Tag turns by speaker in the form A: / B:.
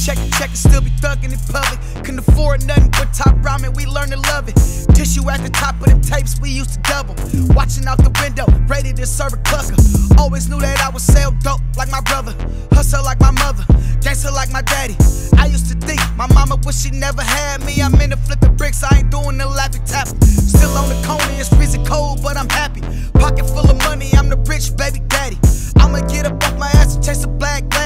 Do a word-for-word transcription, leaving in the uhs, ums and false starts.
A: check and check and still be thugging in public. Couldn't afford nothing but top ramen, we learned to love it. Tissue at the top of them tapes, we used to double. Watching out the window, ready to serve a clucker. Always knew that I would sell dope like my brother, hustle like my mother, gangster like my daddy. I used to think my mama wish she never had me. I'm in the flipping bricks, I ain't doing the lappy tap. Still on the corner, it's freezing cold, but I'm happy. Pocket full of money, I'm the rich baby daddy. I'ma get up off my ass and chase a black